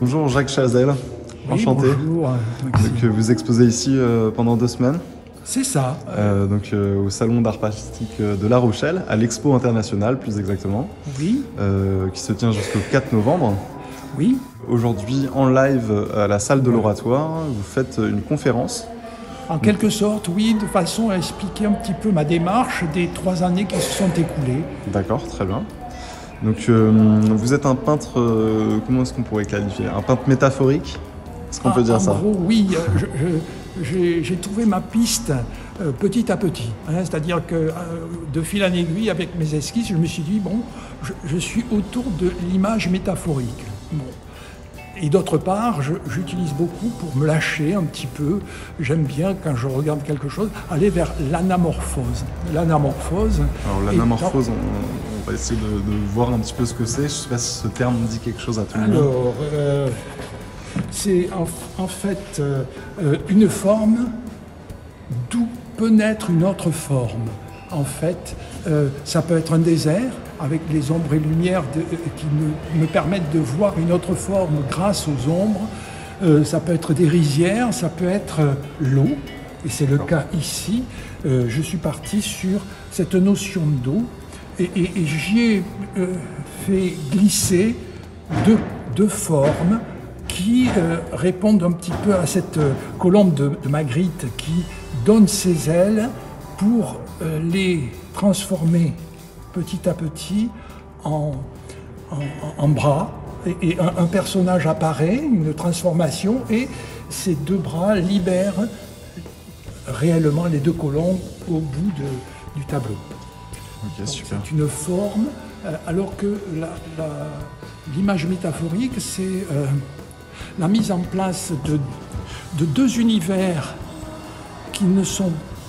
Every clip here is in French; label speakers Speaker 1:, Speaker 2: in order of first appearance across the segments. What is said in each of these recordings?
Speaker 1: Bonjour Jacques Chazelle,
Speaker 2: Oui,
Speaker 1: enchanté.
Speaker 2: bonjour, Maxime.
Speaker 1: Donc, vous exposez ici pendant 2 semaines,
Speaker 2: C'est ça.
Speaker 1: au Salon d'art plastique de La Rochelle, à l'Expo internationale plus exactement,
Speaker 2: Oui,
Speaker 1: qui se tient jusqu'au 4 novembre.
Speaker 2: oui.
Speaker 1: Aujourd'hui en live à la salle de l'Oratoire, vous faites une conférence.
Speaker 2: En quelque sorte, oui, de façon à expliquer un petit peu ma démarche des 3 années qui se sont écoulées.
Speaker 1: D'accord, très bien. Donc vous êtes un peintre, comment est-ce qu'on pourrait qualifier? Un peintre métaphorique? Est-ce qu'on peut dire ça?
Speaker 2: En gros, oui, j'ai trouvé ma piste petit à petit. C'est-à-dire que de fil en aiguille, avec mes esquisses, je me suis dit, bon, je suis autour de l'image métaphorique. Bon. Et d'autre part, j'utilise beaucoup pour me lâcher un petit peu. J'aime bien, quand je regarde quelque chose, aller vers l'anamorphose. L'anamorphose.
Speaker 1: Alors l'anamorphose, on va essayer de voir un petit peu ce que c'est. Je ne sais pas si ce terme dit quelque chose à tout le monde.
Speaker 2: Alors, c'est en fait une forme d'où peut naître une autre forme. En fait, ça peut être un désert avec les ombres et lumières qui me permettent de voir une autre forme grâce aux ombres. Ça peut être des rizières, ça peut être l'eau, et c'est le cas ici. Je suis parti sur cette notion d'eau et j'y ai fait glisser deux formes qui répondent un petit peu à cette colombe de Magritte qui donne ses ailes pour les transformer petit à petit en bras. Et un personnage apparaît, une transformation, et ces 2 bras libèrent réellement les 2 colombes au bout du tableau.
Speaker 1: Ok, super.
Speaker 2: C'est une forme, alors que l'image métaphorique, c'est la mise en place de 2 univers qui ne sont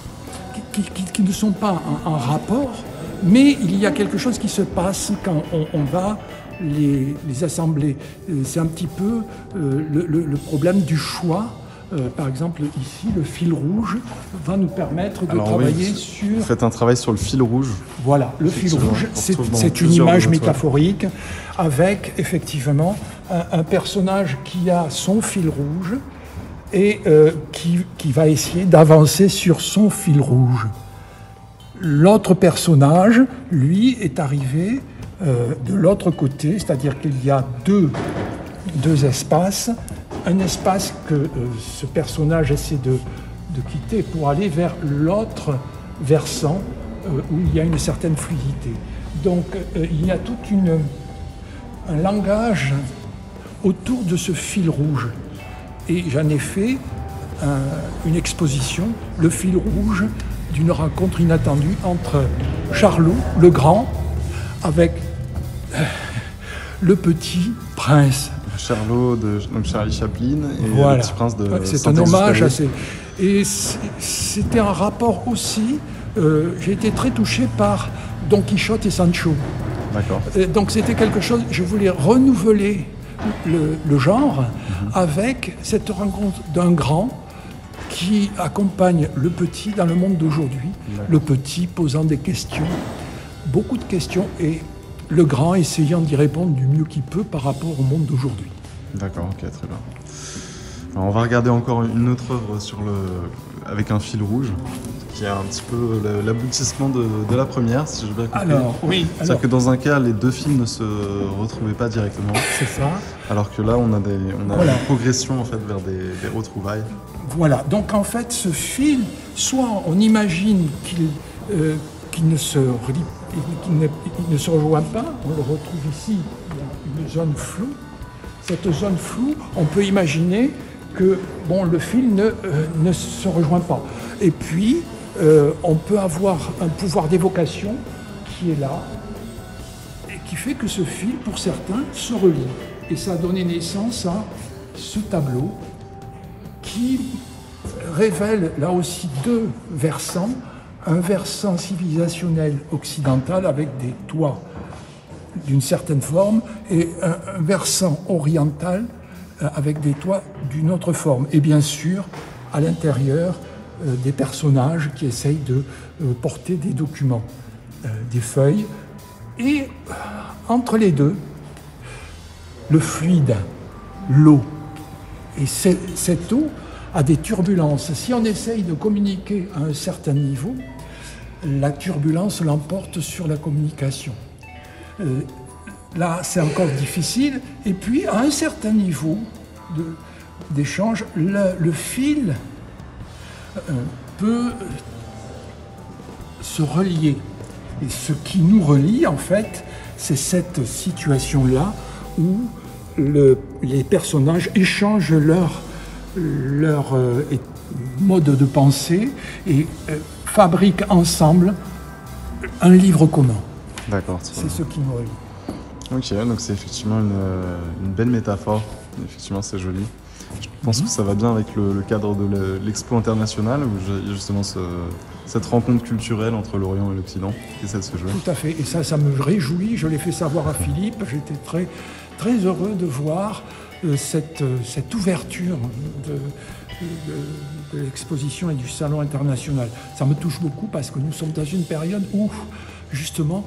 Speaker 2: pas en rapport, mais il y a quelque chose qui se passe quand on va les assembler. C'est un petit peu le problème du choix. Par exemple, ici, le fil rouge va nous permettre de travailler sur...
Speaker 1: Vous faites un travail sur le fil rouge.
Speaker 2: Voilà, le fil rouge, c'est une image métaphorique avec, effectivement, un personnage qui a son fil rouge et qui va essayer d'avancer sur son fil rouge. L'autre personnage, lui, est arrivé de l'autre côté, c'est-à-dire qu'il y a deux espaces. Un espace que ce personnage essaie de quitter pour aller vers l'autre versant où il y a une certaine fluidité. Donc il y a tout un langage autour de ce fil rouge. Et j'en ai fait une exposition, le fil rouge d'une rencontre inattendue entre Charlot, le grand, avec le petit prince.
Speaker 1: Charlot de donc Charlie Chaplin et
Speaker 2: voilà.
Speaker 1: Le Petit Prince de
Speaker 2: c'est un hommage à ces... Et c'était un rapport aussi, j'ai été très touché par Don Quichotte et Sancho.
Speaker 1: D'accord.
Speaker 2: Donc c'était quelque chose, je voulais renouveler le genre avec cette rencontre d'un grand qui accompagne le petit dans le monde d'aujourd'hui, le petit posant des questions, beaucoup de questions, et le grand essayant d'y répondre du mieux qu'il peut par rapport au monde d'aujourd'hui.
Speaker 1: D'accord, ok, très bien. Alors, on va regarder encore une autre œuvre avec un fil rouge, qui est un petit peu l'aboutissement de la première, si j'ai bien compris.
Speaker 2: Alors, oui.
Speaker 1: C'est-à-dire que dans un cas, les 2 films ne se retrouvaient pas directement.
Speaker 2: C'est ça.
Speaker 1: Alors que là, on a
Speaker 2: Voilà.
Speaker 1: une progression en fait, vers des retrouvailles.
Speaker 2: Voilà, donc en fait, ce fil, soit on imagine qu'il ne se rejoint pas, on le retrouve ici, il y a une zone floue. Cette zone floue, on peut imaginer que le fil ne se rejoint pas. Et puis, on peut avoir un pouvoir d'évocation qui est là, et qui fait que ce fil, pour certains, se relie. Et ça a donné naissance à ce tableau qui révèle là aussi 2 versants, un versant civilisationnel occidental avec des toits d'une certaine forme et un versant oriental avec des toits d'une autre forme. Et bien sûr, à l'intérieur, des personnages qui essayent de porter des documents, des feuilles. Et entre les deux, le fluide, l'eau. Et cette eau a des turbulences. Si on essaye de communiquer à un certain niveau, la turbulence l'emporte sur la communication. Là, c'est encore difficile. Et puis, à un certain niveau d'échange, le fil peut se relier. Et ce qui nous relie, en fait, c'est cette situation-là où les personnages échangent leur mode de pensée et fabriquent ensemble un livre commun.
Speaker 1: D'accord.
Speaker 2: C'est ce qui nous relie.
Speaker 1: Ok, donc c'est effectivement une belle métaphore. Effectivement, c'est joli. Je pense que ça va bien avec le cadre de l'Expo internationale, où il y a justement cette rencontre culturelle entre l'Orient et l'Occident qui essaie de se jouer.
Speaker 2: Tout à fait. Et ça me réjouit. Je l'ai fait savoir à Philippe. J'étais très, très heureux de voir cette ouverture de l'exposition et du salon international. Ça me touche beaucoup parce que nous sommes dans une période où, justement,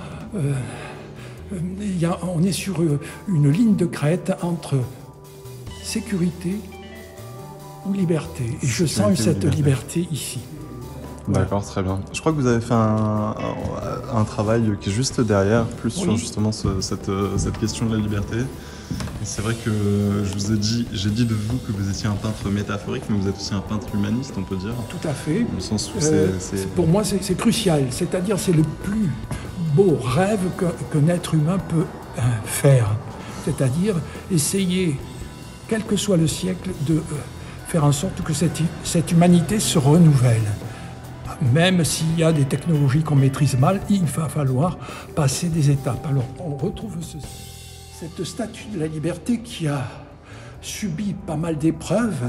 Speaker 2: on est sur une ligne de crête entre sécurité ou liberté. Et je sens cette liberté ici.
Speaker 1: D'accord, très bien. Je crois que vous avez fait un travail qui est juste derrière, plus sur justement cette question de la liberté. Et c'est vrai que j'ai dit de vous que vous étiez un peintre métaphorique, mais vous êtes aussi un peintre humaniste, on peut dire.
Speaker 2: Tout à fait.
Speaker 1: Dans le sens où
Speaker 2: pour moi, c'est crucial. C'est-à-dire, c'est le plus beau rêve qu'un être humain peut faire. C'est-à-dire, essayer, quel que soit le siècle, de faire en sorte que cette humanité se renouvelle. Même s'il y a des technologies qu'on maîtrise mal, il va falloir passer des étapes. Alors, on retrouve cette statue de la liberté qui a subi pas mal d'épreuves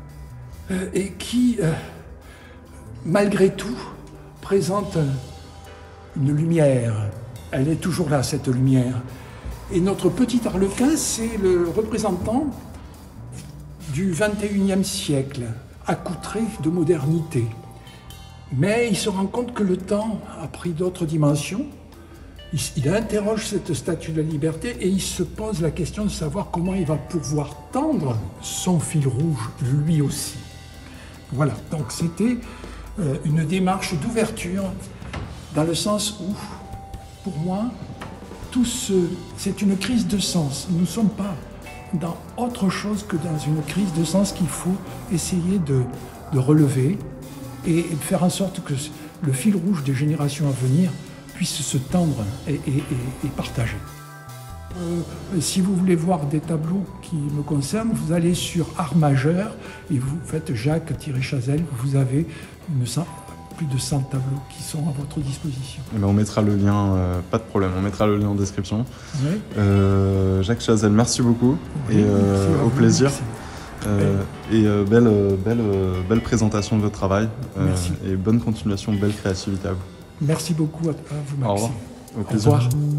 Speaker 2: et qui, malgré tout, présente une lumière. Elle est toujours là, cette lumière. Et notre petit arlequin, c'est le représentant du XXIe siècle, accoutré de modernité. Mais il se rend compte que le temps a pris d'autres dimensions. Il interroge cette statue de la liberté et il se pose la question de savoir comment il va pouvoir tendre son fil rouge, lui aussi. Voilà, donc c'était une démarche d'ouverture dans le sens où, pour moi, c'est une crise de sens. Nous ne sommes pas dans autre chose que dans une crise de sens qu'il faut essayer de relever et de faire en sorte que le fil rouge des générations à venir puisse se tendre et partager. Si vous voulez voir des tableaux qui me concernent, vous allez sur Art Majeur et vous faites Jacques-Chazelle. Vous avez plus de 100 tableaux qui sont à votre disposition.
Speaker 1: Et ben on mettra le lien, pas de problème, on mettra le lien en description.
Speaker 2: Oui.
Speaker 1: Jacques Chazelle, merci beaucoup et au plaisir. Belle présentation de votre travail et bonne continuation, belle créativité à vous.
Speaker 2: Merci beaucoup à vous, Maxime.
Speaker 1: Au revoir. Au plaisir.
Speaker 2: Au revoir.